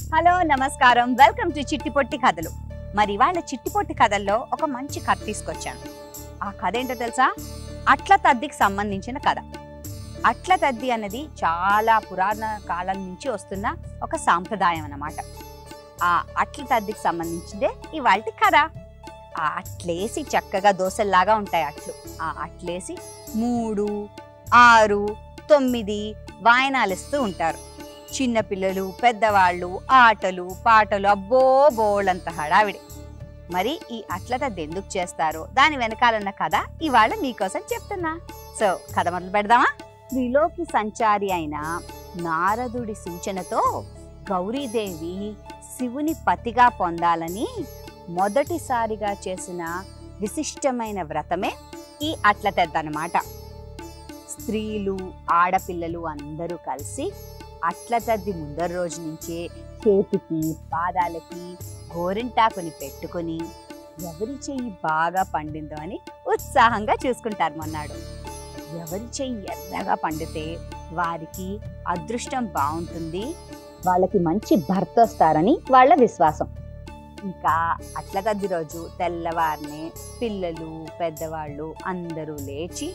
Hello నమస్కారం welcome to చిట్టి పొట్టి కథలు. మరి వాళ్ళ చిట్టి పొట్టి కథల్లో ఒక మంచి కథ తీసుకొచ్చాను. ఆ కథ ఏంటో తెలుసా? అట్ల తద్దికి సంబంధించిన కథ. అట్ల తద్ది అన్నది చాలా పురాణ కాలం నుంచి వస్తున్న ఒక సాంప్రదాయం అన్నమాట. ఆ అట్ల తద్దికి సంబంధించిందే ఇవాళ కథ. ఆ అట్లేసి చక్కగా దోశల్లాగా ఉంటాయి అట్లు. ఆ అట్లేసి 3, 6, 9 వాయనాలు ఇస్తూ ఉంటారు. చిన్నపిల్లలు పెద్దవాళ్ళు ఆటలు పాటలు అబ్బో బోళ్ళంత హడావిడి. మరి ఈ అట్ల తద్ది ఎందుకు చేస్తారో దాని వెనకాలన్న కథ ఇవాళ మీకోసం చెప్తున్నా. సో కథ మొదలు పెడదామా? త్రిలోకి సంచారి అయిన నారదుడి సూచనతో గౌరీదేవి శివుని పతిగా పొందాలని మొదటిసారిగా చేసిన విశిష్టమైన వ్రతమే ఈ అట్ల తద్ది అన్నమాట. స్త్రీలు ఆడపిల్లలు అందరూ కలిసి అట్ల తద్ది ముందర రోజు నుంచే చేతికి పాదాలకి గోరింటాకుని పెట్టుకొని ఎవరి చెయ్యి బాగా పండిందో అని ఉత్సాహంగా చూసుకుంటారు. మొన్నాడు ఎవరి చెయ్యి ఎర్రగా పండితే వారికి అదృష్టం బాగుంటుంది, వాళ్ళకి మంచి భర్త వస్తారని వాళ్ళ విశ్వాసం. ఇంకా అట్ల తద్ది రోజు తెల్లవారినే పిల్లలు పెద్దవాళ్ళు అందరూ లేచి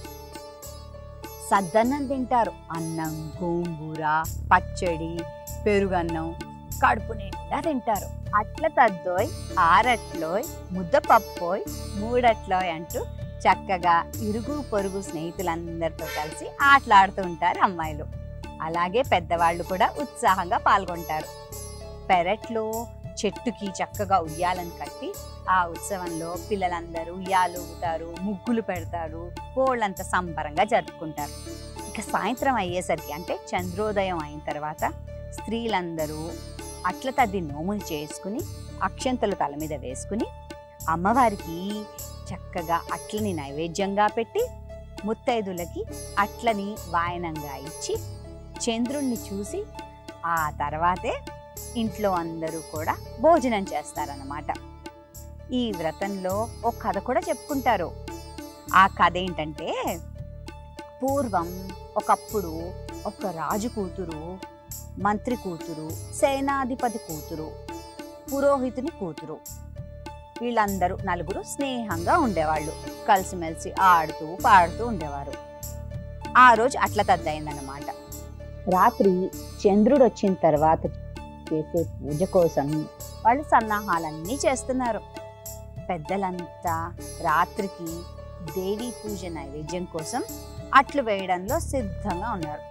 సద్దన్నం తింటారు. అన్నం, గోంగూర, పచ్చడి, పెరుగన్నం కడుపు నిండా తింటారు. అట్ల తద్దోయ్, ఆరట్లోయ్, ముద్దపప్పోయ్, మూడట్లోయ్ అంటూ చక్కగా ఇరుగు పొరుగు స్నేహితులందరితో కలిసి ఆటలాడుతూ ఉంటారు అమ్మాయిలు. అలాగే పెద్దవాళ్ళు కూడా ఉత్సాహంగా పాల్గొంటారు. పెరట్లో చెట్టుకి చక్కగా ఉయ్యాలను కట్టి ఆ ఉత్సవంలో పిల్లలందరూ ఉయ్యాలుగుతారు, ముగ్గులు పెడతారు, పోళ్ళంత సంబరంగా జరుపుకుంటారు. ఇక సాయంత్రం అయ్యేసరికి అంటే చంద్రోదయం అయిన తర్వాత స్త్రీలందరూ అట్ల తద్ది నోములు చేసుకుని అక్షంతలు తల మీద వేసుకుని అమ్మవారికి చక్కగా అట్లని నైవేద్యంగా పెట్టి ముత్తైదులకి అట్లని వాయనంగా ఇచ్చి చంద్రుణ్ణి చూసి ఆ తర్వాతే ఇంట్లో అందరూ కూడా భోజనం చేస్తారన్నమాట. ఈ వ్రతంలో ఒక కథ కూడా చెప్పుకుంటారు. ఆ కథ ఏంటంటే, పూర్వం ఒకప్పుడు ఒక రాజు కూతురు, మంత్రి కూతురు, సేనాధిపతి కూతురు, పురోహితుని కూతురు, వీళ్ళందరూ నలుగురు స్నేహంగా ఉండేవాళ్ళు. కలిసిమెలిసి ఆడుతూ పాడుతూ ఉండేవారు. ఆ రోజు అట్ల తద్ది అయిందన్నమాట. రాత్రి చంద్రుడు వచ్చిన తర్వాత చేసే పూజ కోసం వాళ్ళు సన్నాహాలన్నీ చేస్తున్నారు. పెద్దలంతా రాత్రికి దేవీ పూజ నైవేద్యం కోసం అట్లు వేయడంలో సిద్ధంగా ఉన్నారు.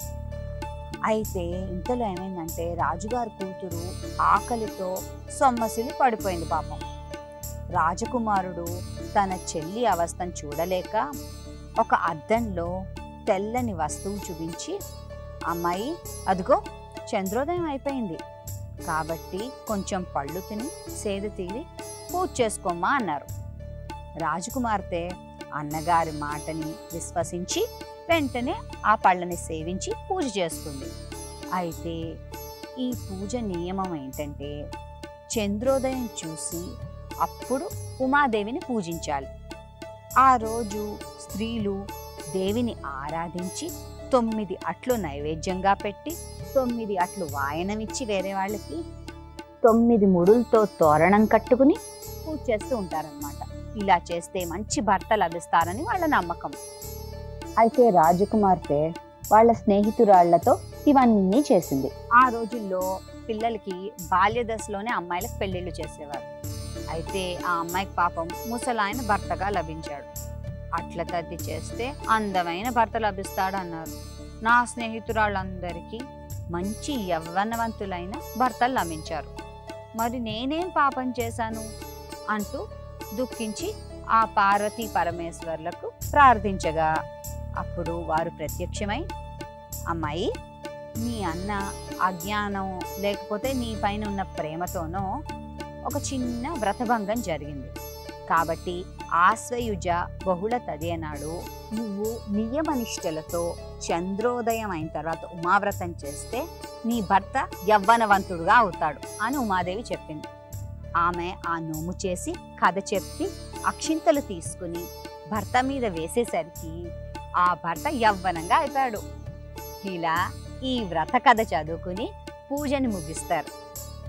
అయితే ఇంతలో ఏమైందంటే రాజుగారి కూతురు ఆకలితో సొమ్మసిలి పడిపోయింది. పాపం రాజకుమారుడు తన చెల్లి అవస్థను చూడలేక ఒక అద్దంలో తెల్లని వస్తువు చూపించి, అమ్మాయి అదిగో చంద్రోదయం అయిపోయింది కాబట్టి కొంచెం పళ్ళు తిని సేద తీరి పూజ చేసుకోమ్మా అన్నారు. రాజకుమార్తె అన్నగారి మాటని విశ్వసించి వెంటనే ఆ పళ్ళని సేవించి పూజ చేసుకుంది. అయితే ఈ పూజ నియమం ఏంటంటే, చంద్రోదయం చూసి అప్పుడు ఉమాదేవిని పూజించాలి. ఆ రోజు స్త్రీలు దేవిని ఆరాధించి 9 అట్లు నైవేద్యంగా పెట్టి 9 అట్లు వాయనమిచ్చి వేరే వాళ్ళకి 9 ముడులతో తోరణం కట్టుకుని పూజ చేస్తూ ఉంటారనమాట. ఇలా చేస్తే మంచి భర్త లభిస్తారని వాళ్ళ నమ్మకం. అయితే రాజకుమార్తె వాళ్ళ స్నేహితురాళ్లతో ఇవన్నీ చేసింది. ఆ రోజుల్లో పిల్లలకి బాల్య దశలోనే అమ్మాయిలకు పెళ్లిళ్ళు చేసేవారు. అయితే ఆ అమ్మాయికి పాపం ముసలాయన భర్తగా లభించాడు. అట్ల తద్ది చేస్తే అందమైన భర్త లభిస్తాడు అన్నారు. నా స్నేహితురాళ్ళందరికీ మంచి యవ్వనవంతులైన భర్తలు లభించారు. మరి నేనేం పాపం చేశాను అంటూ దుఃఖించి ఆ పార్వతీ పరమేశ్వర్లకు ప్రార్థించగా అప్పుడు వారు ప్రత్యక్షమై, అమ్మాయి నీ అన్న అజ్ఞానం లేకపోతే నీ పైన ఉన్న ప్రేమతోనో ఒక చిన్న వ్రతభంగం జరిగింది కాబట్టి ఆశ్వయుజ బహుళ తదియ నాడు నువ్వు నియమనిష్టలతో చంద్రోదయం అయిన తర్వాత ఉమావ్రతం చేస్తే నీ భర్త యవ్వనవంతుడుగా అవుతాడు అని ఉమాదేవి చెప్పింది. ఆమె ఆ నోము చేసి కథ చెప్పి అక్షింతలు తీసుకుని భర్త మీద వేసేసరికి ఆ భర్త యవ్వనంగా అయిపోయాడు. ఇలా ఈ వ్రత కథ చదువుకుని పూజని ముగిస్తారు.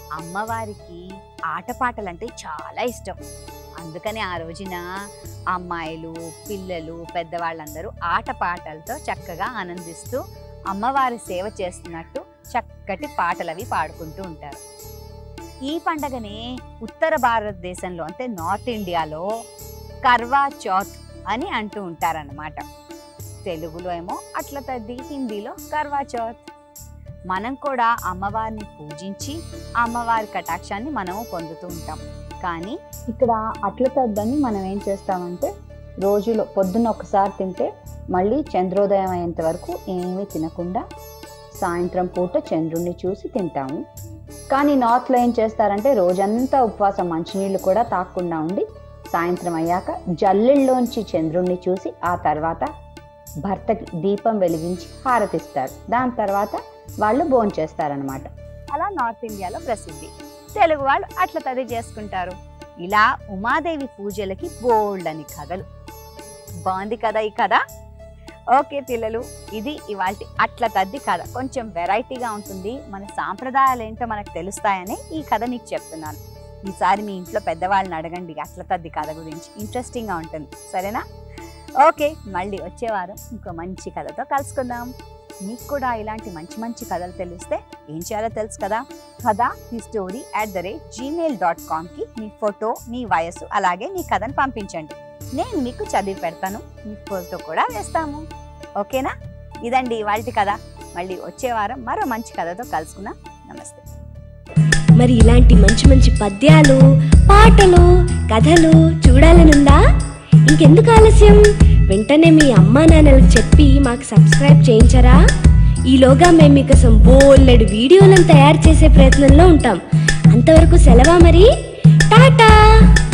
అమ్మవారికి ఆటపాటలంటే చాలా ఇష్టం. అందుకని ఆ రోజున అమ్మాయిలు, పిల్లలు, పెద్దవాళ్ళందరూ ఆటపాటలతో చక్కగా ఆనందిస్తూ అమ్మవారి సేవ చేస్తున్నట్టు చక్కటి పాటలవి పాడుకుంటూ ఉంటారు. ఈ పండగనే ఉత్తర భారతదేశంలో అంటే నార్త్ ఇండియాలో కర్వా చౌత్ అని అంటూ ఉంటారన్నమాట. తెలుగులో ఏమో అట్ల తద్ది, హిందీలో కర్వా చౌత్. మనం కూడా అమ్మవారిని పూజించి అమ్మవారి కటాక్షాన్ని మనము పొందుతూ ఉంటాం. కానీ ఇక్కడ అట్ల తద్దని మనం ఏం చేస్తామంటే రోజులో పొద్దున్న ఒకసారి తింటే మళ్ళీ చంద్రోదయం అయ్యేంత వరకు ఏమీ తినకుండా సాయంత్రం పూట చంద్రుణ్ణి చూసి తింటాము. కానీ నార్త్లో ఏం చేస్తారంటే రోజంతా ఉపవాసం, మంచినీళ్ళు కూడా తాగకుండా ఉండి సాయంత్రం అయ్యాక జల్లెల్లోంచి చంద్రుణ్ణి చూసి ఆ తర్వాత భర్తకి దీపం వెలిగించి హారతిస్తారు. దాని తర్వాత వాళ్ళు భోంచేస్తారనమాట. అలా నార్త్ ఇండియాలో ప్రసిద్ధి. తెలుగు వాళ్ళు అట్ల తది చేసుకుంటారు. ఇలా ఉమాదేవి పూజలకి బోల్డ్ అని కథలు. బాగుంది కదా ఈ కథ? ఓకే పిల్లలు, ఇది ఇవాల్టి అట్ల తద్ది కథ. కొంచెం వెరైటీగా ఉంటుంది, మన సాంప్రదాయాలు ఏంటో మనకు తెలుస్తాయని ఈ కథ మీకు చెప్తున్నాను. ఈసారి మీ ఇంట్లో పెద్దవాళ్ళని అడగండి అట్ల తద్ది కథ గురించి, ఇంట్రెస్టింగ్గా ఉంటుంది. సరేనా? ఓకే, మళ్ళీ వచ్చే వారం ఇంకో మంచి కథతో కలుసుకుందాం. మీకు కూడా ఇలాంటి మంచి మంచి కథలు తెలిస్తే ఏం చేయాలో తెలుసు కదా. kadahistory@gmail.comకి మీ ఫోటో, మీ వయసు, అలాగే మీ కథను పంపించండి. నేను మీకు చదివి పెడతాను, మీ ఫోటో కూడా వేస్తాము. ఓకేనా? ఇదండి ఇవాల్టి కథ. మళ్ళీ వచ్చే వారం మరో మంచి కథతో కలుసుకుందాం. నమస్తే. మరి ఇలాంటి మంచి మంచి పద్యాలు, పాటలు, కథలు చూడాలనుందా? ఇంకెందుకు ఆలస్యం? వెంటనే మీ అమ్మా నాన్నలకు చెప్పి మాకు సబ్స్క్రైబ్ చేయించరా? ఈలోగా మేము మీకోసం బోలెడు వీడియోలను తయారు చేసే ప్రయత్నంలో ఉంటాం. అంతవరకు సెలవా మరి. టాటా.